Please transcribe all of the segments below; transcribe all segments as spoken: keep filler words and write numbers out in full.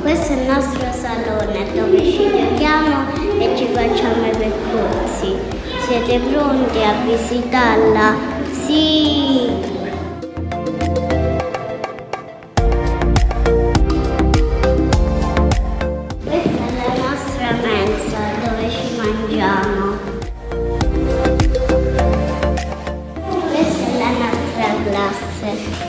Questo è il nostro salone dove ci giochiamo e ci facciamo i percorsi. Siete pronti a visitarla? Sì! Questa è la nostra mensa dove ci mangiamo. Questa è la nostra classe.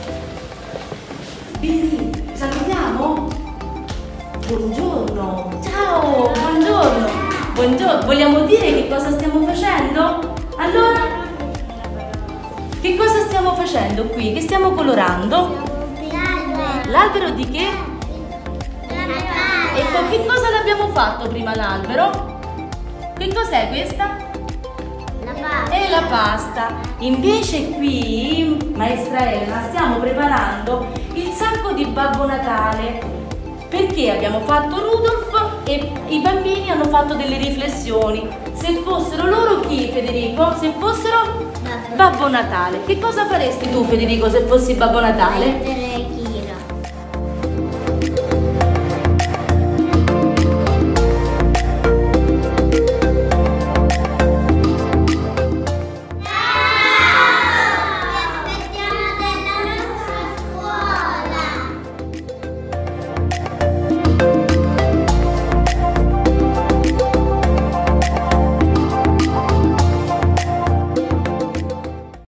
Quindi, salutiamo? Buongiorno! Ciao! Buongiorno! Buongiorno! Vogliamo dire che cosa stiamo facendo? Allora, che cosa stiamo facendo qui? Che stiamo colorando? L'albero di che? E con che cosa l'abbiamo fatto prima l'albero? Che cos'è questa? La pasta. È la pasta. Invece qui, maestra Elena, stiamo preparando il sacco di Babbo Natale. Perché abbiamo fatto Rudolf e i bambini hanno fatto delle riflessioni. Se fossero loro chi, Federico? Se fossero Babbo Natale. Che cosa faresti tu, Federico, se fossi Babbo Natale?